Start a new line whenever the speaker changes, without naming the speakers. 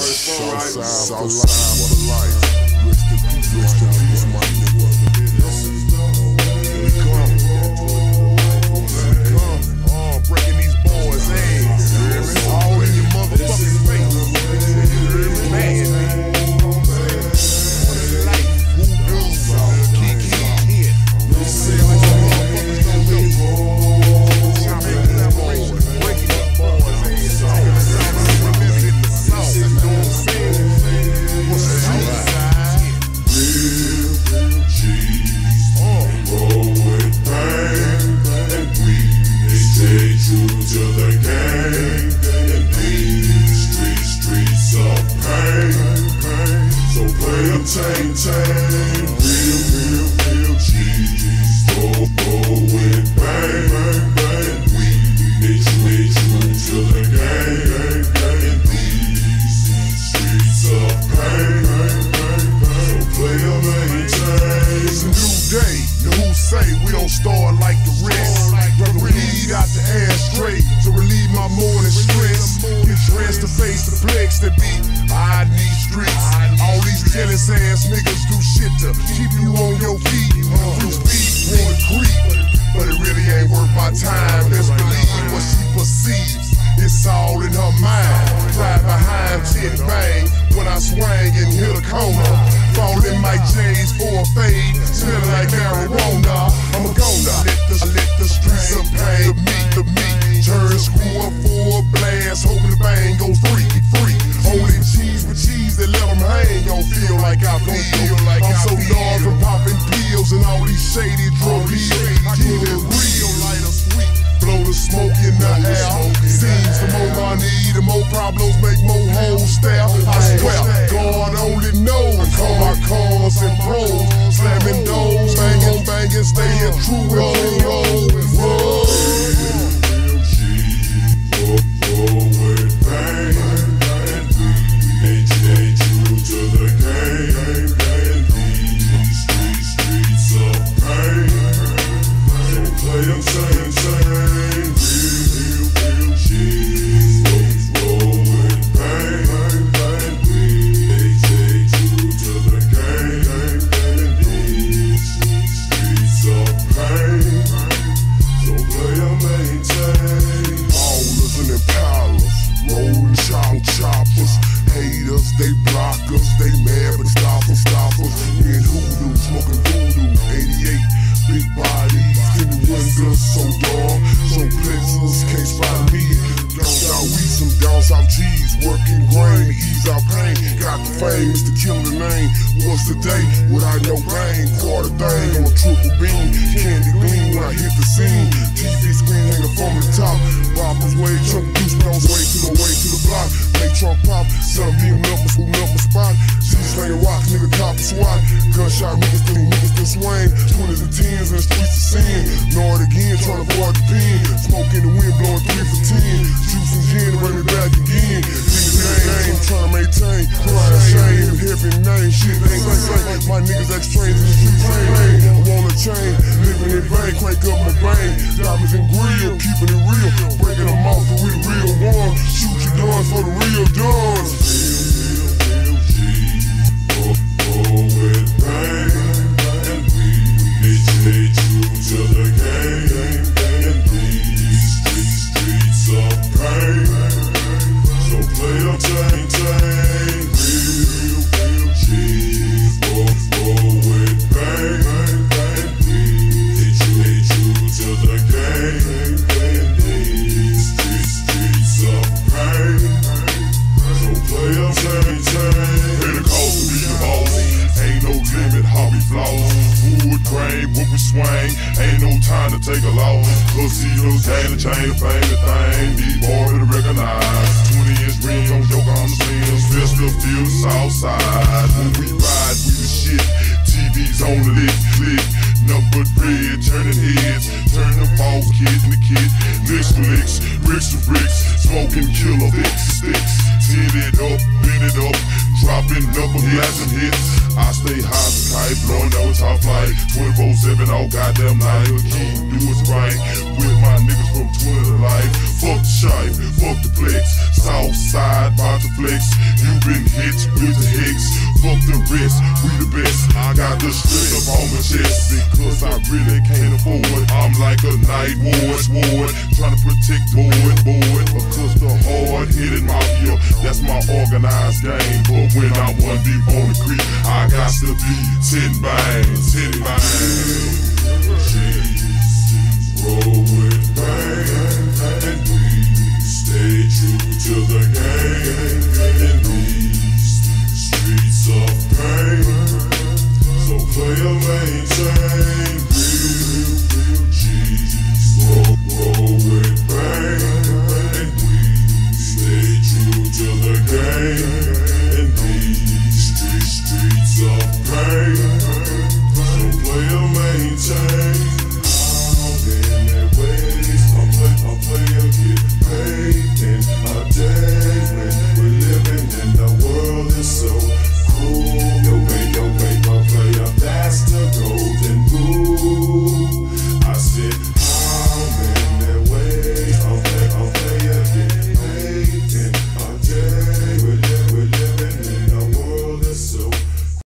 Southside for life. Rest in peace, my nigga. We come. Breaking these boys' eggs. All in your motherfucking face. Man. Life. Voodoo. Kiki. Hit. Let's see how these motherfuckers gonna go. Chopping collaboration. Breaking these boys' eggs. Revisiting the South. You know what I'm saying? What's the truth?
Real G's roll with bang, and we stay true to the game. In these streets of pain, so play a tang. Real G's roll with bang, and we stay true to the game. In these streets of pain.
It's a new day, who say we don't start like the rest. Brother, weed out the ashtray to relieve my morning stress. Get dressed to face the flex that be I need streets. All these jealous ass niggas do shit to keep you on your feet. You speak, wanna creep, but it really ain't worth my time. Let's believe what she perceives. It's all in her mind. Ride behind, shit bang when I swing and hit a corner. Fall in my J's for a fade, smelling like marijuana. I'm a goner. Let the streets of pain, the meat. Turn screw up for a blast, hoping the bang goes free. Only cheese with cheese that let them hang. Don't feel like I feel. I'm so dog from popping pills and all these shady drug deals. Keep it real, light or sweet. Blow the smoke in the air. Seems the more I need, the more problems make more hoes stare. I swear, God only knows. Call my cars and pros, slamming doors, banging, staying true and roll.
Real G's roll with bang, and we stay true to the game. In these streets of pain, so play them same. Real G's roll with bang, and we stay true to the game. In these streets of pain, so play them maintain.
Ballers and impalas, rolling choppers. Haters, they block us, they mad but stop us. We in hoodoo, smoking voodoo, 88, big bodies in the windows, so dark, so plexus, can't spot me. Down south, we some down south G's, working grain, ease our pain. Got the fame, Mr. Killer name. What's the day without no rain? Quarter thing on a triple beam, candy gleam when I hit the scene. TV screen hanging from the top, boppers way, chunk juice, bounce way to the block. Make trunk pop, sun beam up my spot. She's slinging rocks, nigga cop a SWAT. Gunshot niggas still swing. 20s and 10s in the streets of sin. Know it again, trying to avoid the pen. Smoke in the wind, blowing 3 for 10. Juice and gin, bring me back again. Niggas game, trying to maintain. Crying shame, heavy name, shit ain't same. My niggas act strange in the streets, same. I want a chain, living in vain, crank up my brain. Diamonds and grill, keeping it real. Breaking them off for we the real ones. Shoot your guns for the real dons.
Real G's roll with bang, and we stay true to the game. In these streets of pain, so play a tang. Real G's roll with bang, and we stay true to the game. In these streets of pain, so play a tang. Pentecost be the boss, ain't no limit how we floss. Wood grain when we swing, ain't no time to take a loss. Casinos, gain the chain of fame and thing, these boys to recognize. 20-inch rims on joke on the slims, festive feel the south side. When we ride, we the shit, TV's on the lit, click. Numbered red, turning heads, turn the ball kid in the kid. Licks for licks, bricks for bricks, smoking killer sticks. Tin it up, bend it up, dropping double blasting hits. I stay high as a kite, blowing down with top flight. 24/7 all goddamn night. Keep do it right with my niggas from 20 to life. Fuck the shipe, fuck the flex. South side, bout to flex. You
been hit with the Hicks. Fuck the rest, we the best. I got the strength up on my chest because I really can't afford. I'm like a night ward, trying to protect the board. Because the hard-headed mafia, that's my organized game. But when I one deep on the creek, I got to be 10 bangs.
Roll with bang, and we stay true to the game.